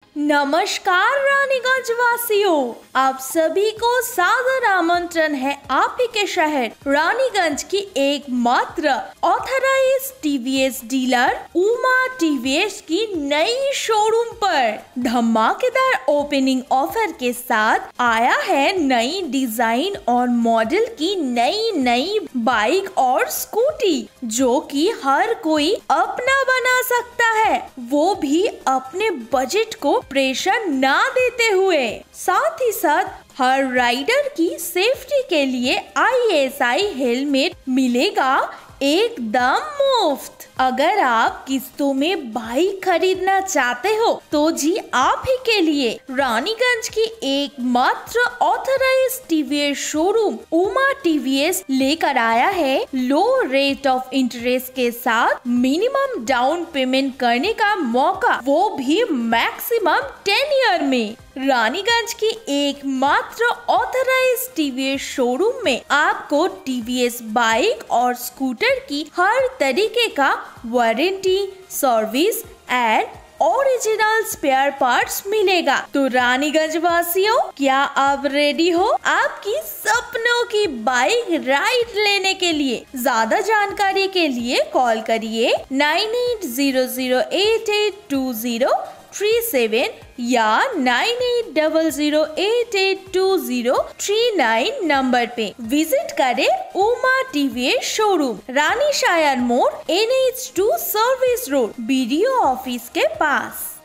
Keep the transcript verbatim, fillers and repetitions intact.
नमस्कार रानीगंज वासियों, आप सभी को सादर आमंत्रण है आप ही के शहर रानीगंज की एकमात्र ऑथराइज्ड टीवीएस डीलर उमा टीवीएस की नई शोरूम पर। धमाकेदार ओपनिंग ऑफर के साथ आया है नई डिजाइन और मॉडल की नई नई बाइक और स्कूटी, जो कि हर कोई अपना बना सकता है, वो भी अपने बजट को प्रेशर ना देते हुए। साथ ही साथ हर राइडर की सेफ्टी के लिए आई एस आई हेलमेट मिलेगा एकदम मुफ्त। अगर आप किस्तों में बाइक खरीदना चाहते हो तो जी आप ही के लिए रानीगंज की एकमात्र ऑथराइज्ड टीवीएस शोरूम उमा टीवीएस लेकर आया है लो रेट ऑफ इंटरेस्ट के साथ मिनिमम डाउन पेमेंट करने का मौका, वो भी मैक्सिमम टेन ईयर में। रानीगंज की एकमात्र ऑथराइज्ड टीवीएस शोरूम में आपको टीवीएस बाइक और स्कूटर की हर तरीके का warranty, service and original spare parts मिलेगा। तो रानीगंज वासियों, क्या आप रेडी हो आपकी सपनों की बाइक राइड लेने के लिए? ज्यादा जानकारी के लिए कॉल करिए nine eight zero zero eight eight two zero three seven या nine eight double zero eight eight two zero three nine number पे विजिट करें उमा टीवीएस शोरूम, रानी शायर मोड़, N H two service road, BDO office के पास।